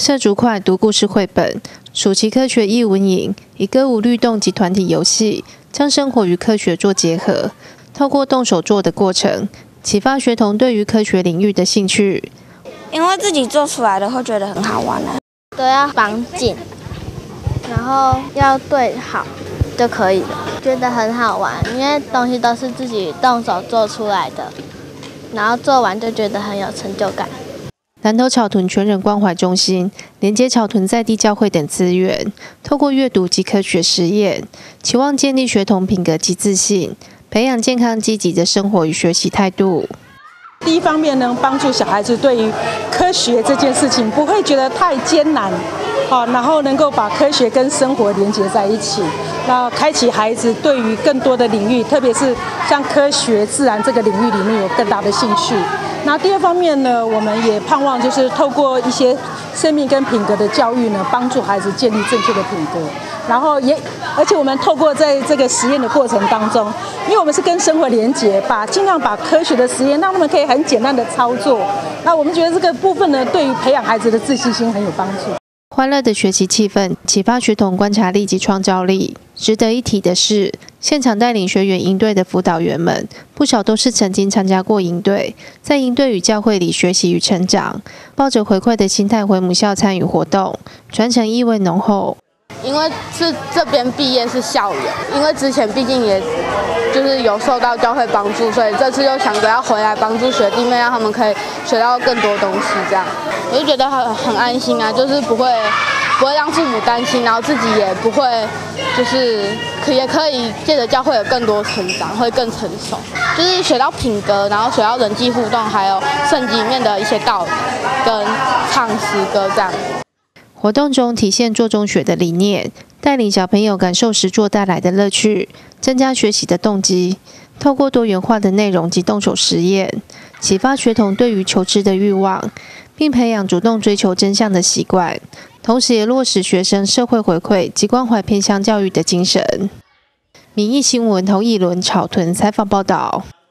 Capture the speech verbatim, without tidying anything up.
社竹快读故事绘本，暑期科学艺文营以歌舞律动及团体游戏，将生活与科学做结合，透过动手做的过程，启发学童对于科学领域的兴趣。 因为自己做出来的会觉得很好玩啊， 都要绑紧，然后要对好就可以了，觉得很好玩，因为东西都是自己动手做出来的，然后做完就觉得很有成就感。 南投草屯全人关怀中心连接草屯在地教会等资源，透过阅读及科学实验，期望建立学童品格及自信，培养健康积极的生活与学习态度。 第一方面呢，帮助小孩子对于科学这件事情不会觉得太艰难，好，然后能够把科学跟生活连接在一起，那开启孩子对于更多的领域，特别是像科学、自然这个领域里面有更大的兴趣。那第二方面呢，我们也盼望就是透过一些生命跟品格的教育呢，帮助孩子建立正确的品格。然后也，而且我们透过在这个实验的过程当中，因为我们是跟生活连结，把尽量把科学的实验让他们可以很简单的操作。那我们觉得这个部分呢，对于培养孩子的自信心很有帮助。 欢乐的学习气氛启发学童观察力及创造力。值得一提的是，现场带领学员营队的辅导员们，不少都是曾经参加过营队，在营队与教会里学习与成长，抱着回馈的心态回母校参与活动，传承意味浓厚。 因为是这边毕业是校园，因为之前毕竟也就是有受到教会帮助，所以这次又想着要回来帮助学弟妹，让他们可以学到更多东西。这样我就觉得很很安心啊，就是不会不会让父母担心，然后自己也不会就是可也可以借着教会有更多成长，会更成熟，就是学到品格，然后学到人际互动，还有圣经里面的一些道理跟唱诗歌这样。 活动中体现做中学的理念，带领小朋友感受实作带来的乐趣，增加学习的动机。透过多元化的内容及动手实验，启发学童对于求知的欲望，并培养主动追求真相的习惯，同时也落实学生社会回馈及关怀偏乡教育的精神。民意新闻侯以伦草屯采访报道。